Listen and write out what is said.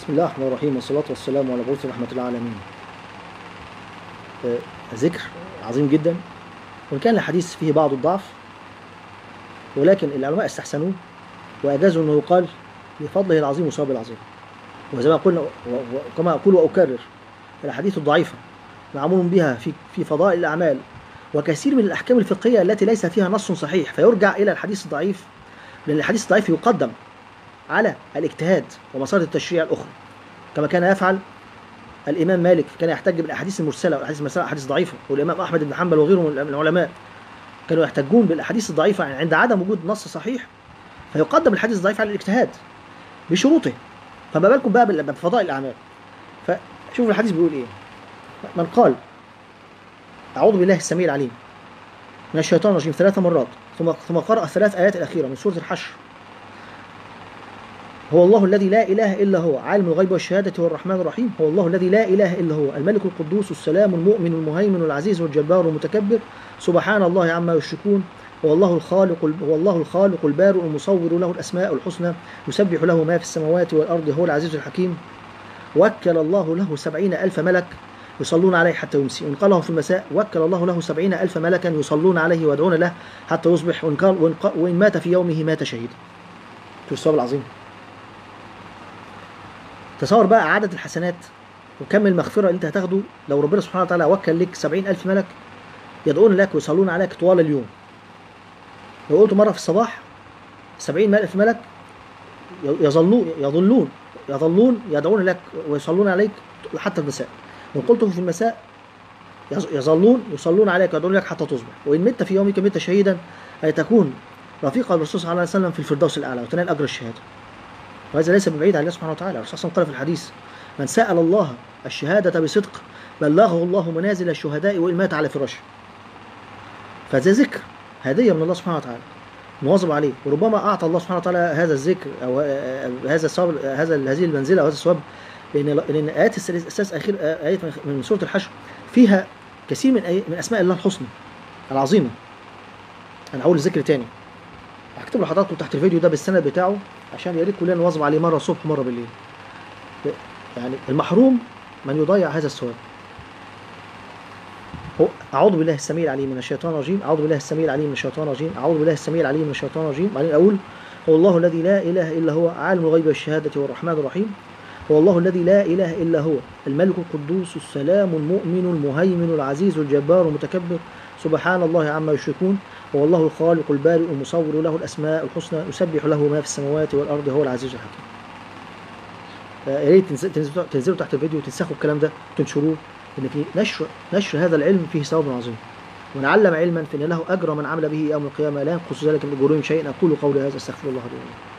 بسم الله الرحمن الرحيم، والصلاة والسلام على مبعوث رحمة العالمين. ذكر عظيم جدا، وإن كان الحديث فيه بعض الضعف، ولكن العلماء استحسنوه وأجازوا أنه يقال بفضله العظيم وثوابه العظيم. وزي ما قلنا وكما أقول وأكرر، الأحاديث الضعيفة معمول بها في فضائل الأعمال وكثير من الأحكام الفقهية التي ليس فيها نص صحيح، فيرجع إلى الحديث الضعيف، لأن الحديث الضعيف يقدم على الاجتهاد ومسار التشريع الأخرى، كما كان يفعل الإمام مالك. كان يحتج بالأحاديث المرسلة والأحاديث المرسلة أحاديث ضعيفة، والإمام أحمد بن حنبل وغيرهم من العلماء كانوا يحتجون بالأحاديث الضعيفة عند عدم وجود نص صحيح، فيقدم الحديث الضعيف على الاجتهاد بشروطه. فما بالكم بقى بفضائل الأعمال؟ فشوفوا الحديث بيقول إيه. من قال أعوذ بالله السميع العليم من الشيطان الرجيم 3 مرات ثم قرأ الثلاث آيات الأخيرة من سورة الحشر: هو الله الذي لا إله إلا هو عالم الغيب والشهادة هو الرحمن الرحيم، هو الله الذي لا إله إلا هو الملك القدوس السلام المؤمن المهيمن العزيز الجبار المتكبر، سبحان الله عما يشركون، هو الله الخالق البارئ المصور له الأسماء الحسنى، يسبح له ما في السماوات والأرض هو العزيز الحكيم. وكل الله له 70,000 ملك يصلون عليه حتى يمسي، وإن قاله في المساء وكل الله له 70,000 ملكا يصلون عليه ويدعون له حتى يصبح، وإن مات في يومه مات شهيدا. شوف الثواب العظيم. تصور بقى عدد الحسنات وكم المغفرة اللي انت هتاخده لو ربنا سبحانه وتعالى وكل لك 70,000 ملك يدعون لك ويصلون عليك طوال اليوم. لو قلت مرة في الصباح 70,000 ملك يظلون يدعون لك ويصلون عليك حتى المساء، وإن قلته في المساء يظلون يصلون عليك ويدعون لك حتى تصبح، وإن مت في يومك مت شهيدا، أي تكون رفيق الرسول صلى الله عليه وسلم في الفردوس الأعلى وتنال أجر الشهادة. وهذا ليس ببعيد عن الله سبحانه وتعالى. الرسول صلى الله عليه وسلم قال في الحديث: من سأل الله الشهادة بصدق بلغه الله منازل الشهداء وإن مات على فراشه. فهذا ذكر هدية من الله سبحانه وتعالى مواظب عليه، وربما أعطى الله سبحانه وتعالى هذا الذكر أو هذا الثواب، هذه المنزلة أو هذا الثواب، لأن آيات السادس أخير آيات من سورة الحشر فيها كثير من أسماء الله الحسنى العظيمة. أنا هقول الذكر تاني، هكتب لحضراتكم تحت الفيديو ده بالسند بتاعه عشان يا ريت كلنا نواظب عليه مرة الصبح ومرة بالليل. يعني المحروم من يضيع هذا الثواب. أعوذ بالله السميع العليم من الشيطان الرجيم، أعوذ بالله السميع العليم من الشيطان الرجيم، أعوذ بالله السميع العليم من الشيطان الرجيم. بعدين أقول: هو الله الذي لا إله إلا هو عالم الغيب والشهادة هو الرحمن الرحيم، هو الله الذي لا إله إلا هو الملك القدوس السلام المؤمن المهيمن العزيز الجبار المتكبر، سبحان الله عما يشركون، هو الله الخالق البارئ المصور له الأسماء الحسنى، يسبح له ما في السماوات والأرض هو العزيز الحكيم. يا ريت تنزلوا تحت الفيديو وتنسخوا الكلام ده وتنشروه، لأن في نشر هذا العلم فيه ثواب عظيم. ومن علم علما فإن له أجر من عمل به يوم القيامة لا ينقص ذلك من أجورهم شيئا. أقول قولي هذا، أستغفر الله لي ولكم.